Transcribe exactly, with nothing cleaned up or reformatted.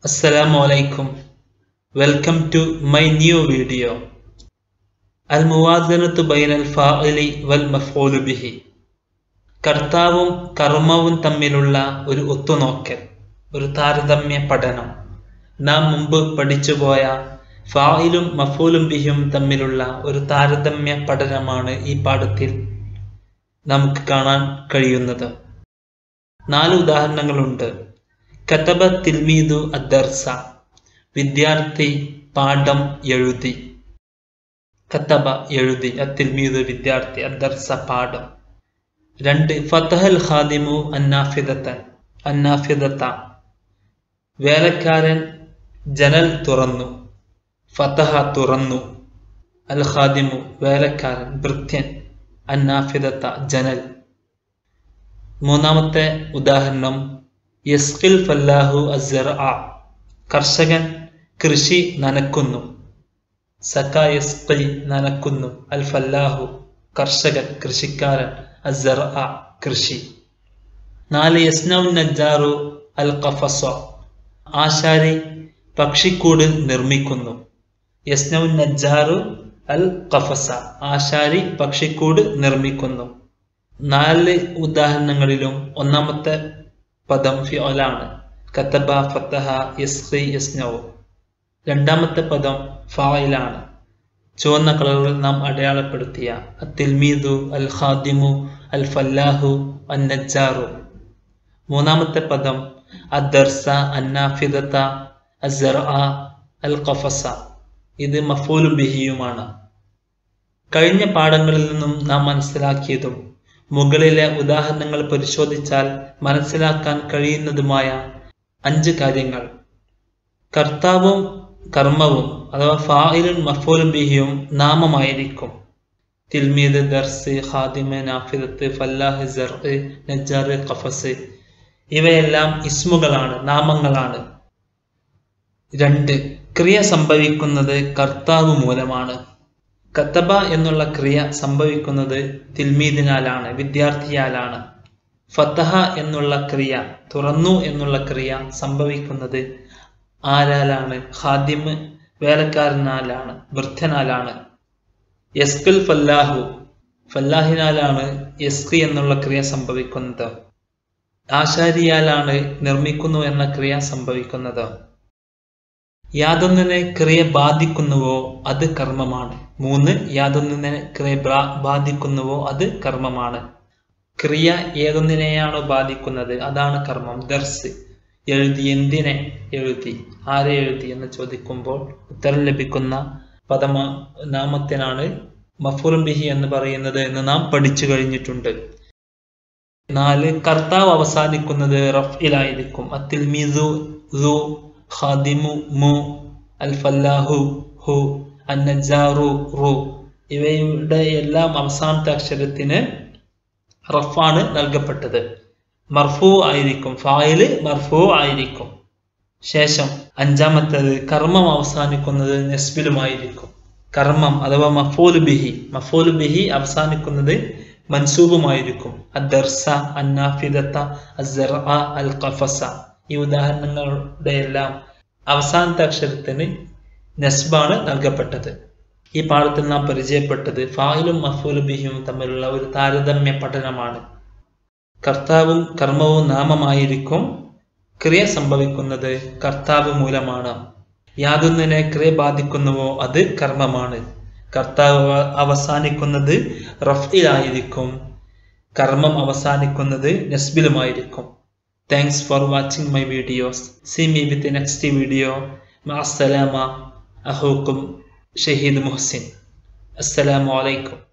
Assalamu alaikum. Welcome to my new video. Al-Muwazanatu bayna al-fa'ili wal-maf'ulu bihi. കർത്താവും കർമ്മവും തമ്മിലുള്ള ഒരു ഒത്തുനോക്കൽ, ഒരു താരതമ്യ പഠനം. നാം മുമ്പ് പഠിച്ചുപോയ ഫായിലും മഫൂലും ബിഹിയും തമ്മിലുള്ള ഒരു താരതമ്യ പഠനമാണ് ഈ പാഠത്തിൽ നമുക്ക് കാണാൻ കഴിയുന്നത്. നാല് ഉദാഹരണങ്ങളുണ്ട്. കതബ തിൽമീദു അദ്ദർസ, വിദ്യാർത്ഥി പാഠം എഴുതി. കതബ എഴുതി, അത്തിൽമീദു വിദ്യാർത്ഥി, അദ്ദർസ പാഠം. രണ്ട്, ഫതഹൽ ഖാദിമു അന്നാഫിദതൻ, അന്നാഫിദത, വേലക്കാരൻ ജനൽ തുറന്നു. ഫതഹ തുറന്നു, അൽ ഖാദിമു വേലക്കാരൻ, ഭൃത്യൻ, അന്നാഫിദത ജനൽ. മൂന്നാമത്തെ ഉദാഹരണം യസ്ഖിൽ ഫല്ലാഹു അസ്സർഅ, കർഷകൻ കൃഷി നനക്കുന്നു. സക യസ്ഖി നനക്കുന്നു, അൽ ഫല്ലാഹു കർഷകൻ കൃഷിക്കാരൻ, അസ്സർഅ കൃഷി. നാല്, യസ്നഉ നജ്ജാറു അൽ ഖഫസ, ആശാരി പക്ഷിക്കൂട് നിർമ്മിക്കുന്നു. യസ്നഉ നജ്ജാറു അൽ ഖഫസ, ആശാരി പക്ഷിക്കൂട് നിർമ്മിക്കുന്നു. നാല് ഉദാഹരണങ്ങളിലും ഒന്നാമത്തെ പദം ഫിഅലാണ്, കതബ ഫതഹ യസ്ഖി യസ്നഉ. രണ്ടാമത്തെ പദം ഫായിലാണ്, ചുവന്ന കളറിൽ നാം അടയാളപ്പെടുത്തിയ അത്തിൽമീദു, അൽ ഖാദിമു, അൽ ഫല്ലാഹു, അൻ നജ്ജാറു. മൂന്നാമത്തെ പദം അദ്ദർസ, അന്നാഫിദത, അസ്സർഅ, അൽ ഖഫസ. ഇത് മഫൂലു ബിഹിയുമാണ്. കഴിഞ്ഞ പാഠങ്ങളിൽ നിന്നും നാം മനസ്സിലാക്കിയതും മുകളിലെ ഉദാഹരണങ്ങൾ പരിശോധിച്ചാൽ മനസ്സിലാക്കാൻ കഴിയുന്നതുമായ അഞ്ച് കാര്യങ്ങൾ. കർത്താവും കർമ്മവും അഥവാ ഫായിലും മഫൂലും ബിഹിയും നാമമായിരിക്കും. തിൽമീദ്, ദർസ്, ഖാദിമ്, നാഫിദത്ത്, ഫല്ലാഹ്, സർഅ്, നജ്ജാർ, ഖഫസ് ഇവയെല്ലാം ഇസ്മുകളാണ്, നാമങ്ങളാണ്. രണ്ട്, ക്രിയ സംഭവിക്കുന്നത് കർത്താവ് മൂലമാണ്. കതബ എന്നുള്ള ക്രിയ സംഭവിക്കുന്നത് തിൽമീദിനാലാണ്, വിദ്യാർത്ഥിയാലാണ്. ഫതഹ എന്നുള്ള ക്രിയ, തുറന്നു എന്നുള്ള ക്രിയ സംഭവിക്കുന്നത് ആരാലാണ്? ഖാദിമ് വേലക്കാരനാലാണ്, ഭൃത്യനാലാണ്. യസ്ഖിൽ ഫല്ലാഹു, ഫല്ലാഹിനാലാണ് യസ്ഖി എന്നുള്ള ക്രിയ സംഭവിക്കുന്നത്. ആശാരിയാലാണ് നിർമ്മിക്കുന്നു എന്ന ക്രിയ സംഭവിക്കുന്നത്. യാതൊന്നിനെ ക്രിയ ബാധിക്കുന്നുവോ അത് കർമ്മമാണ്. മൂന്ന്, യാതൊന്നിനെ ക്രിയ ബാധിക്കുന്നുവോ അത് കർമ്മമാണ്. ക്രിയ ഏതൊന്നിനെയാണോ ബാധിക്കുന്നത് അതാണ് കർമ്മം. ദർസ് എഴുതി, എന്തിനെ എഴുതി, ആരെ എഴുതി എന്ന് ചോദിക്കുമ്പോൾ ഉത്തരം ലഭിക്കുന്ന പദമ നാമത്തിനാണ് മഫൂലും ബിഹി എന്ന് പറയുന്നത് എന്ന് നാം പഠിച്ചു കഴിഞ്ഞിട്ടുണ്ട്. നാല്, കർത്താവ് അവസാനിക്കുന്നത് റഫ്ഇലായിരിക്കും. അത്തിൽമീദു സു, ഖാദിമു മു, അൽ ഫല്ലാഹു ഹു, അൻ നജ്ജാറു റു. ഇവയുടെ എല്ലാം അവസാനത്തെ അക്ഷരത്തിന് റഫാണ് നൽകപ്പെട്ടത്. മർഫൂ ആയിരിക്കും, ഫായില് മർഫൂ ആയിരിക്കും. ശേഷം അഞ്ചാമത്തേത് കർമ്മം അവസാനിക്കുന്നത് നസ്ബിലുമായിരിക്കും. കർമ്മം അഥവാ മഫൂലു ബിഹി, മഫൂലു ബിഹി അവസാനിക്കുന്നത് മൻസൂബുമായിരിക്കും. അദ്ദർസ, അന്നാഫിദത, അസ്സർഅ, അൽ ഖഫസ. ഈ ഉദാഹരണങ്ങളുടെ എല്ലാം അവസാനത്തെ അക്ഷരത്തിന് നസ്ബാണ് നൽകപ്പെട്ടത്. ഈ പാഠത്തിൽ നാം പരിചയപ്പെട്ടത് ഫായിലും മഫൂലു ബിഹിയും തമ്മിലുള്ള ഒരു താരതമ്യ പഠനമാണ്. കർത്താവും കർമ്മവും നാമമായിരിക്കും. ക്രിയ സംഭവിക്കുന്നത് കർത്താവ് മൂലമാണ്. യാതൊന്നിനെ ക്രിയ ബാധിക്കുന്നുവോ അത് കർമ്മമാണ്. കർത്താവ് അവസാനിക്കുന്നത് റഫ്ഇലായിരിക്കും, കർമ്മം അവസാനിക്കുന്നത് നസ്ബിലുമായിരിക്കും. Thanks for watching my videos. See me with the next video. Ma'assalama. Akhukum Shahid Muhsin. Assalamu alaikum.